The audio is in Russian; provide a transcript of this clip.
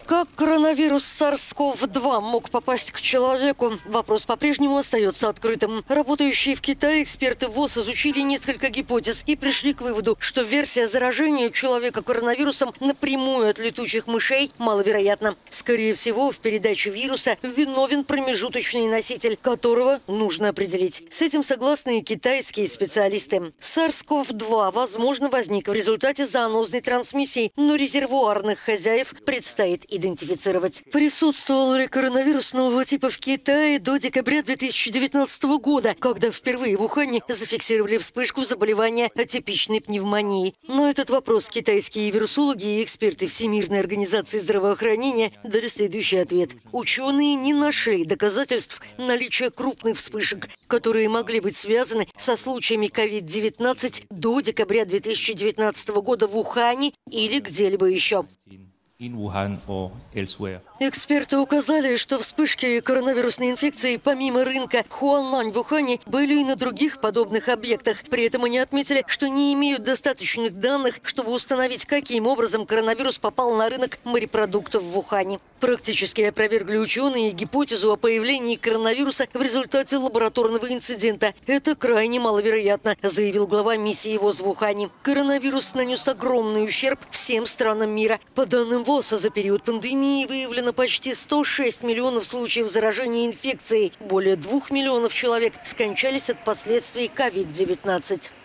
Как коронавирус SARS-CoV-2 мог попасть к человеку? Вопрос по-прежнему остается открытым. Работающие в Китае эксперты ВОЗ изучили несколько гипотез и пришли к выводу, что версия заражения человека коронавирусом напрямую от летучих мышей маловероятна. Скорее всего, в передаче вируса виновен промежуточный носитель, которого нужно определить. С этим согласны и китайские специалисты. SARS-CoV-2, возможно, возник в результате зоонозной трансмиссии, но резервуарных хозяев предстоит идентифицировать. Присутствовал ли коронавирус нового типа в Китае до декабря 2019 года, когда впервые в Ухане зафиксировали вспышку заболевания атипичной пневмонией? Но этот вопрос китайские вирусологи и эксперты Всемирной организации здравоохранения дали следующий ответ. Ученые не нашли доказательств наличия крупных вспышек, которые могли быть связаны со случаями COVID-19 до декабря 2019 года в Ухане или где-либо еще. Эксперты указали, что вспышки коронавирусной инфекции помимо рынка Хуанлань в Ухане были и на других подобных объектах. При этом они отметили, что не имеют достаточных данных, чтобы установить, каким образом коронавирус попал на рынок морепродуктов в Ухане. Практически опровергли ученые гипотезу о появлении коронавируса в результате лабораторного инцидента. Это крайне маловероятно, заявил глава миссии ВОЗ в Ухане. Коронавирус нанес огромный ущерб всем странам мира. По данным ВОЗ, за период пандемии выявлено почти 106 миллионов случаев заражения инфекцией. Более 2 миллионов человек скончались от последствий COVID-19.